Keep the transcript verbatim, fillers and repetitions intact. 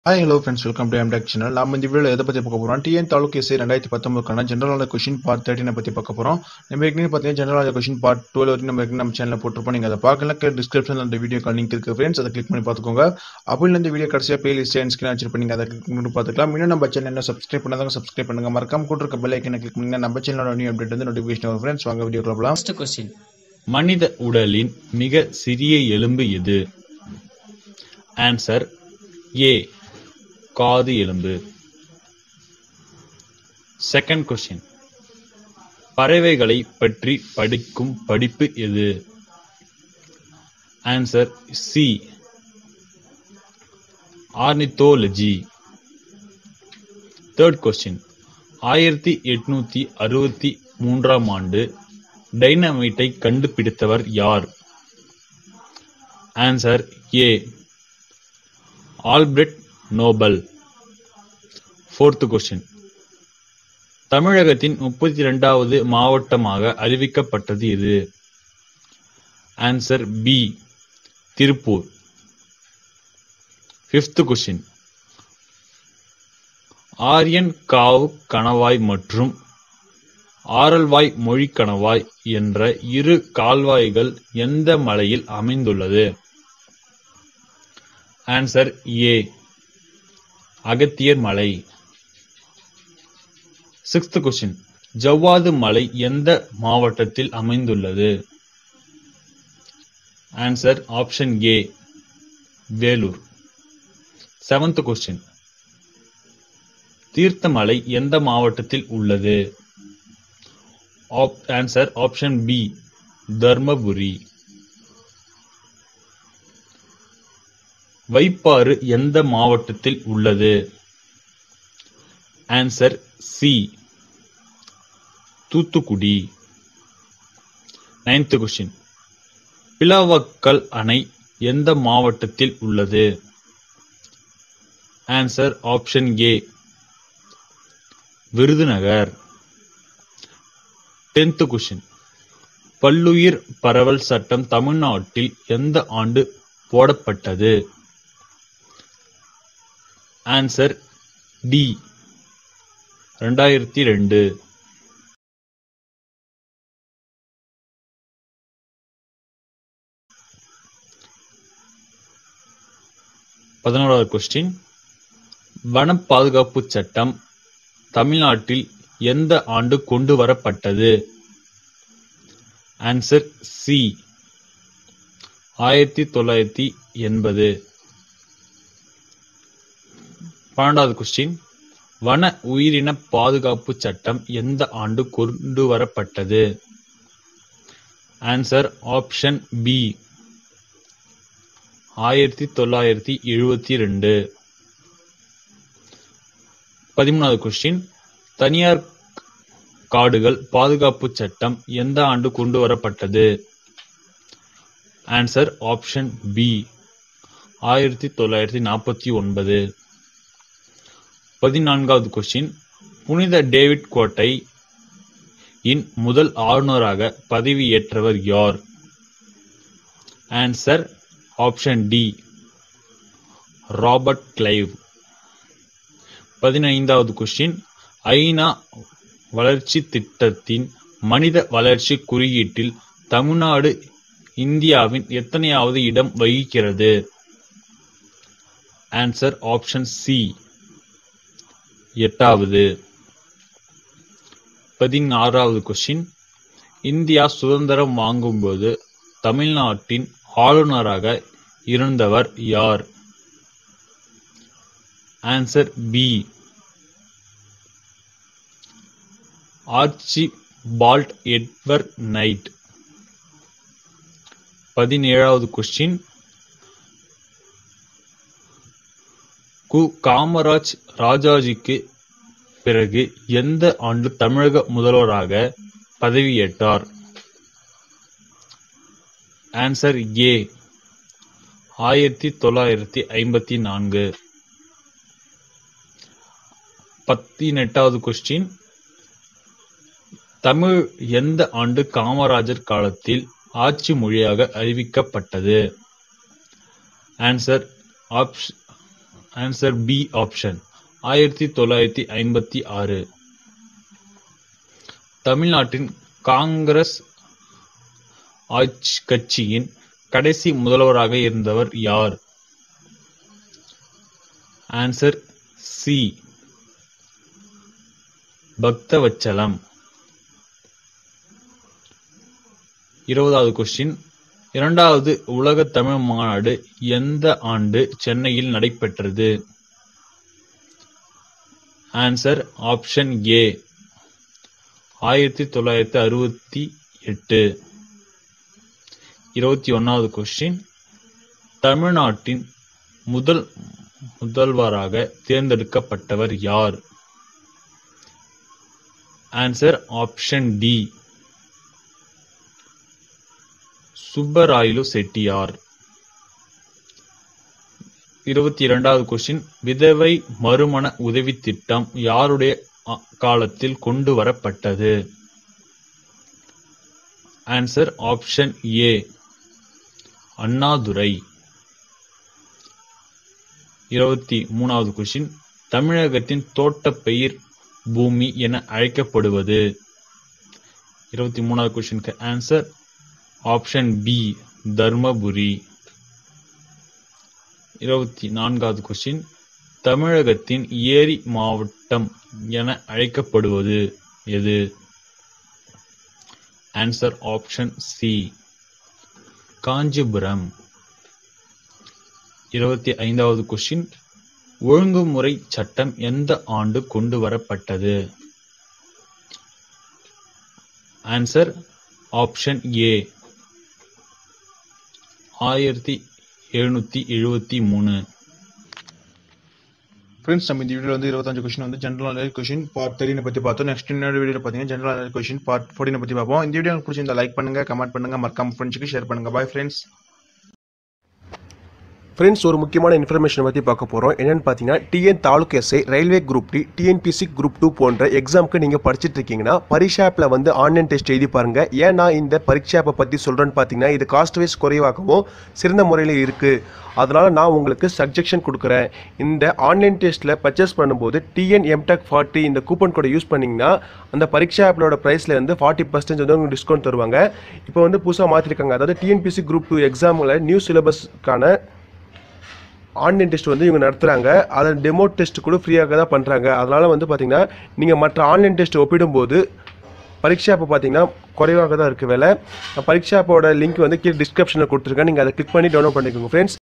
Hi, hello friends, welcome to M Tech channel. நாம் இந்த வீடியோல எதை பத்தி பார்க்க போறோம் டிஎன் தாலுக் எஸ்ஏ ரெண்டாயிரத்தி பத்தொன்பதுக்கான general knowledge question part thirteen பத்தி பார்க்க போறோம். நம்ம ஏற்கனவே பார்த்தீங்கன்னா general knowledge question part twelve வரைக்கும் நம்ம ஏற்கனவே நம்ம சேனல்ல போட்டுருப்போம். நீங்க அதை பார்க்கலாம், டிஸ்கிரிப்ஷன்ல அந்த வீடியோக்கு லிங்க் இருக்கு ஃப்ரெண்ட்ஸ், அதை கிளிக் பண்ணி பார்த்துக்கோங்க. அப்படி இந்த வீடியோ கடைசியா பிளேலிஸ்ட் அண்ட் ஸ்கிரீன் வச்சிருப்பீங்க, நீங்க அதை கிளிக் பண்ணி பார்த்துக்கலாம். இன்னும் நம்ம சேனல் என்ன சப்ஸ்கிரைப் பண்ணாதவங்க சப்ஸ்கிரைப் பண்ணுங்க, மறக்காம கூட இருக்க பெல் ஐக்கனை கிளிக் பண்ணீங்கன்னா நம்ம சேனலோட நியூ அப்டேட் வந்து நோட்டிஃபிகேஷன் வரும் ஃப்ரெண்ட்ஸ். வாங்க வீடியோக்குள்ள போலாம். ஃபர்ஸ்ட் क्वेश्चन, மனித உடலின் மிக சிறிய எலும்பு எது? ஆன்சர் ஏ, காது எலும்பு. செகண்ட் क्वेश्चन, பறவைகளை பற்றி படிக்கும் படிப்பு எது? Answer C, ornithology. Third question, ஆயிரத்தி எட்நூத்தி அறுபத்தி மூன்றாம் ஆண்டு டைனமைட்டை கண்டுபிடித்தவர் யார்? Answer A, Alfred Nobel. Fourth question, தமிழகத்தின் முப்பத்தி இரண்டாவது மாவட்டமாக அறிவிக்கப்பட்டது எது? Answer B, Tiruppur. Fifth question, Aryankavu கணவாய் மற்றும் ஆரல்வாய் மொழி கணவாய் என்ற இரு கால்வாய்கள் எந்த மலையில் அமைந்துள்ளது? ஆன்சர் ஏ, அகத்தியர் மலை. சிக்ஸ்த் क्वेश्चन, ஜவ்வாது மலை எந்த மாவட்டத்தில் அமைந்துள்ளது? Answer option A, Vellore. Seventh question, Theerthamalai எந்த மாவட்டத்தில் உள்ளது? Answer option B, Dharmapuri. Vaippar எந்த மாவட்டத்தில் உள்ளது? Answer C, Thoothukudi. Ninth question, Pilavakkal அணை எந்த மாவட்டத்தில் உள்ளது? Answer option A, Virudhunagar. Tenth question, பல்லுயிர் பரவல் சட்டம் தமிழ்நாட்டில் எந்த ஆண்டு போடப்பட்டது? ஆன்சர் டி, இரண்டாயிரத்தி ரெண்டு. பதினோராவது क्वेश्चन, வன பாதுகாப்பு சட்டம் தமிழ்நாட்டில் எந்த ஆண்டு கொண்டு வரப்பட்டது? ஆன்சர் சி, ஆயிரத்தி தொள்ளாயிரத்தி எண்பது. பன்னெண்டாவது क्वेश्चन, வன உயிரின பாதுகாப்பு சட்டம் எந்த ஆண்டு கொண்டு வரப்பட்டது? ஆன்சர் ஆப்ஷன் பி, ஆயிரத்தி தொள்ளாயிரத்தி எழுபத்தி ரெண்டு. பதிமூணாவது क्वेश्चन, தனியார் காடுகள் பாதுகாப்பு சட்டம் எந்த ஆண்டு கொண்டு வரப்பட்டது? ஆன்சர் ஆப்ஷன் பி, ஆயிரத்தி தொள்ளாயிரத்தி நாற்பத்தி ஒன்பது. பதினான்காவது क्वेश्चन, புனித டேவிட் கோட்டை இன் முதல் ஆளுநராக பதவியேற்றவர் யார்? Answer option D, Robert Clive. பதினைந்தாவது क्वेश्चन, ஐநா வளர்ச்சி திட்டத்தின் மனித வளர்ச்சி குறியீட்டில் தமிழ்நாடு இந்தியாவின் எத்தனையாவது இடம் வகிக்கிறது? ஆன்சர் ஆப்ஷன் சி, எட்டாவது. பதினாறாவது क्वेश्चन, இந்தியா சுதந்திரம் வாங்கும்போது தமிழ்நாட்டின் ஆளுநராக இருந்தவர் யார்? Answer B, Archibald Edward Nye. பதினேழாவது क्वेश्चन, கு காமராஜ் ராஜாஜிக்கு பிறகு எந்த ஆண்டு தமிழக முதல்வராக பதவியேற்றார்? ஆன்சர் ஏ, ஆயிரத்தி தொள்ளாயிரத்தி ஐம்பத்தி நான்கு. பதினெட்டாவது क्वेश्चन, தமிழ் எந்த ஆண்டு காமராஜர் காலத்தில் ஆட்சி மொழியாக அறிவிக்கப்பட்டது? ஆன்சர் ஆன்சர் பி ஆப்ஷன் ஆயிரத்தி தொள்ளாயிரத்தி ஐம்பத்தி ஆறு. தமிழ்நாட்டின் காங்கிரஸ் கட்சியின் கடைசி முதல்வராக இருந்தவர் யார்? Answer C Bhaktavatsalam. இருபதாவது கொஸ்டின். இரண்டாவது உலக தமிழ் மாநாடு எந்த ஆண்டு சென்னையில் நடைபெற்றது? ஆன்சர் ஆப்ஷன் ஏ ஆயிரத்தி தொள்ளாயிரத்தி அறுபத்தி எட்டு. இருபத்தி ஒன்னாவது கொஸ்டின். தமிழ்நாட்டின் முதல் முதல்வராக தேர்ந்தெடுக்கப்பட்டவர் யார்? Answer option D Subbarayalu Chettiar. இருபத்தி இரண்டாவது கொஸ்டின். விதவை மறுமண உதவி திட்டம் யாருடைய காலத்தில் கொண்டு வரப்பட்டது? Answer option A Annadurai. இருபத்தி மூணாவது கொஸ்டின். தமிழகத்தின் தோட்டப்பயிர் பூமி என அழைக்கப்படுவது? இருபத்தி மூணாவது கொஸ்டினுக்கு ஆன்சர் ஆப்ஷன் பி தர்மபுரி. இருபத்தி நான்காவது கொஸ்டின். தமிழகத்தின் ஏரி மாவட்டம் என அழைக்கப்படுவது எது? Answer option C Kanchipuram. இருபத்தி ஐந்தாவது கொஸ்டின். ஒழுங்குமுறை சட்டம் எந்த ஆண்டு கொண்டு வரப்பட்டது? ஆன்சர் ஆப்ஷன் ஏ ஆயிரத்தி எழுநூத்தி எழுபத்தி மூணு. ஃப்ரெண்ட்ஸ், நம்ம இந்த வீடியோ வந்து இருபத்தஞ்சு கொஸ்டின் வந்து ஜென்ரல் நாலேஜ் கொஸ்டின் பார்ட் தேர்ட்டினை பற்றி பார்த்தோம். நெக்ஸ்ட் இன்னொரு வீடியோ பார்த்தீங்கன்னா ஜென்ரல் நாலேஜ் கொஸ்டின் பார்ட் ஃபோர்ட்டினை பற்றி பார்ப்போம். இந்த வீடியோ பிடிச்சிருந்தா லைக் பண்ணுங்க, கமெண்ட் பண்ணுங்க, மறக்காம ஃப்ரெண்ட்ஸுக்கு ஷேர் பண்ணுங்க. Bye friends. ஃப்ரெண்ட்ஸ், ஒரு முக்கியமான இன்ஃபர்மேஷன் பற்றி பார்க்க போகிறோம். என்னென்னு பார்த்தீங்கன்னா, TN taluk SI, railway group D, TNPSC group two போன்ற எக்ஸாமுக்கு நீங்கள் படிச்சுட்டு இருக்கீங்கன்னா பரீட்சா ஆப்பில் வந்து ஆன்லைன் டெஸ்ட் எழுதி பாருங்கள். ஏன் நான் இந்த பரீட்சா ஆப்பை பற்றி சொல்கிறேன்னு பார்த்தீங்கன்னா, இது காஸ்ட் வைஸ் குறைவாகவும் சிறந்த முறையில் இருக்குது. அதனால் நான் உங்களுக்கு சஜெக்ஷன் கொடுக்குறேன். இந்த ஆன்லைன் டெஸ்ட்டில் பர்ச்சேஸ் பண்ணும்போது டிஎன் எம்டெக் ஃபார்ட்டி இந்த கூப்பன் கோடை யூஸ் பண்ணிங்கன்னா அந்த பரீட்சா ஆப்பிலோட ப்ரைஸில் இருந்து ஃபார்ட்டி பர்சன்டேஜ் வந்து உங்களுக்கு டிஸ்கவுண்ட் தருவாங்க. இப்போ வந்து புதுசாக மாற்றிருக்காங்க. அதாவது டிஎன்பிசி குரூப் டூ எக்ஸாமில் நியூ சிலபஸ்க்கான ஆன்லைன் டெஸ்ட் வந்து இவங்க நடத்துகிறாங்க. அதை டெமோ டெஸ்ட் கூட ஃப்ரீயாக தான் பண்ணுறாங்க. அதனால் வந்து பார்த்திங்கன்னா நீங்கள் மற்ற ஆன்லைன் டெஸ்ட் ஒப்பிடும்போது பரீட்சா ஆப்பை பார்த்தீங்கன்னா குறைவாக தான் இருக்குது விலை. பரீட்சா ஆப்போட லிங்க் வந்து கீழே டிஸ்கிரிப்ஷனில் கொடுத்துருக்கேன். நீங்கள் அதை கிளிக் பண்ணி டவுன்லோட் பண்ணிக்கோங்க ஃப்ரெண்ட்ஸ்.